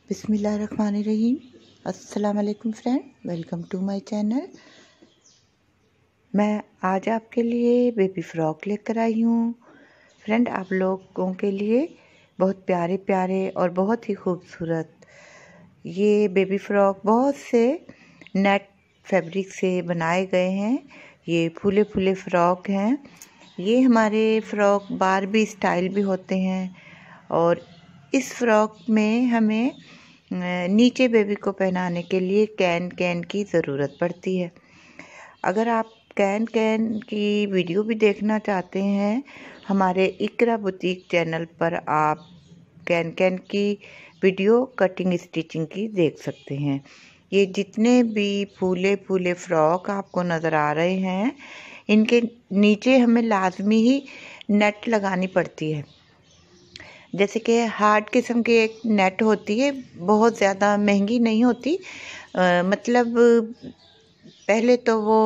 बिस्मिल्लाहिर्रहमानिर्रहीम। अस्सलाम वालेकुम friend, welcome to my channel. मैं आज आपके लिए बेबी फ़्रॉक लेकर आई हूँ। फ्रेंड, आप लोगों के लिए बहुत प्यारे प्यारे और बहुत ही खूबसूरत ये बेबी फ़्रॉक बहुत से नेट फैब्रिक से बनाए गए हैं। ये फूले फूले फ़्रॉक हैं। ये हमारे फ़्रॉक बारबी स्टाइल भी होते हैं और इस फ़्रॉक में हमें नीचे बेबी को पहनाने के लिए कैन की ज़रूरत पड़ती है। अगर आप कैन की वीडियो भी देखना चाहते हैं, हमारे इकरा बुटीक चैनल पर आप कैन की वीडियो कटिंग स्टिचिंग की देख सकते हैं। ये जितने भी फूले फूले फ़्रॉक आपको नज़र आ रहे हैं, इनके नीचे हमें लाजमी ही नेट लगानी पड़ती है। जैसे कि हार्ड किस्म की एक नेट होती है, बहुत ज़्यादा महंगी नहीं होती। मतलब पहले तो वो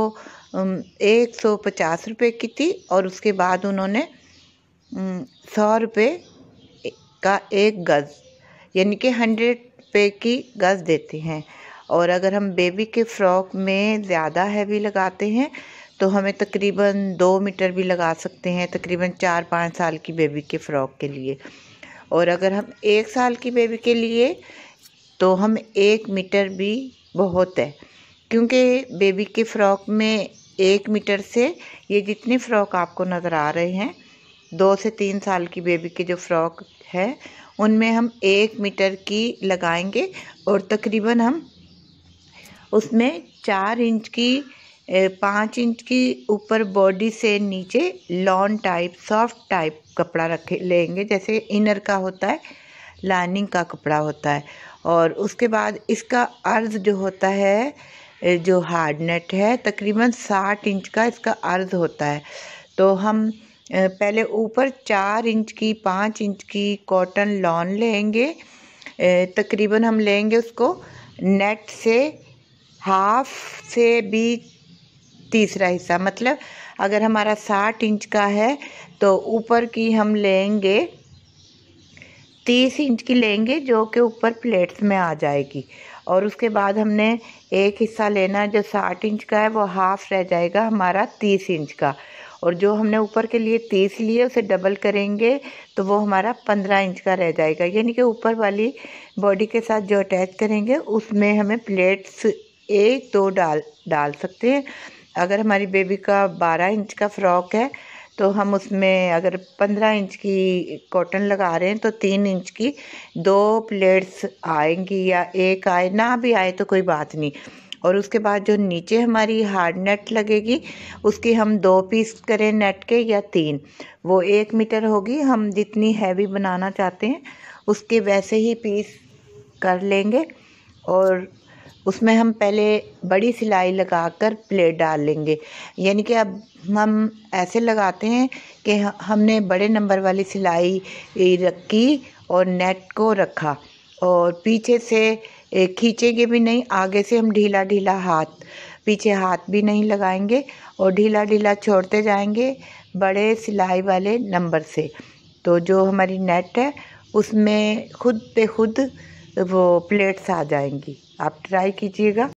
150 रुपये की थी और उसके बाद उन्होंने 100 रुपये का एक गज़ यानी कि 100 रुपये की गज़ देते हैं। और अगर हम बेबी के फ़्रॉक में ज़्यादा हैवी लगाते हैं तो हमें तकरीबन 2 मीटर भी लगा सकते हैं, तकरीबन 4-5 साल की बेबी के फ़्रॉक के लिए। और अगर हम 1 साल की बेबी के लिए तो हम 1 मीटर भी बहुत है, क्योंकि बेबी के फ़्रॉक में 1 मीटर से ये जितने फ़्रॉक आपको नज़र आ रहे हैं, 2 से 3 साल की बेबी के जो फ़्रॉक है उनमें हम 1 मीटर की लगाएंगे और तकरीबन हम उसमें 4 इंच की 5 इंच की ऊपर बॉडी से नीचे लॉन टाइप सॉफ्ट टाइप कपड़ा लेंगे, जैसे इनर का होता है, लाइनिंग का कपड़ा होता है। और उसके बाद इसका अर्ज़ जो होता है, जो हार्ड नेट है, तकरीबन 60 इंच का इसका अर्ज़ होता है। तो हम पहले ऊपर 4 इंच की 5 इंच की कॉटन लॉन लेंगे। तकरीबन हम लेंगे उसको नेट से हाफ से भी तीसरा हिस्सा, मतलब अगर हमारा 60 इंच का है तो ऊपर की हम लेंगे 30 इंच की लेंगे, जो कि ऊपर प्लेट्स में आ जाएगी। और उसके बाद हमने एक हिस्सा लेना जो 60 इंच का है, वो हाफ रह जाएगा हमारा 30 इंच का। और जो हमने ऊपर के लिए 30 लिए उसे डबल करेंगे तो वो हमारा 15 इंच का रह जाएगा। यानी कि ऊपर वाली बॉडी के साथ जो अटैच करेंगे उसमें हमें प्लेट्स 1-2 डाल सकते हैं। अगर हमारी बेबी का 12 इंच का फ़्रॉक है तो हम उसमें अगर 15 इंच की कॉटन लगा रहे हैं तो 3 इंच की 2 प्लेट्स आएंगी, या एक आए ना भी आए तो कोई बात नहीं। और उसके बाद जो नीचे हमारी हार्ड नेट लगेगी उसकी हम 2 पीस करें नेट के या 3, वो 1 मीटर होगी। हम जितनी हैवी बनाना चाहते हैं उसके वैसे ही पीस कर लेंगे और उसमें हम पहले बड़ी सिलाई लगाकर प्लेट डाल लेंगे। यानी कि अब हम ऐसे लगाते हैं कि हमने बड़े नंबर वाली सिलाई रखी और नेट को रखा और पीछे से खींचेंगे भी नहीं, आगे से हम ढीला ढीला पीछे हाथ भी नहीं लगाएंगे और ढीला ढीला छोड़ते जाएंगे बड़े सिलाई वाले नंबर से। तो जो हमारी नेट है उसमें खुद पे खुद वो प्लेट्स आ जाएंगी। आप ट्राई कीजिएगा।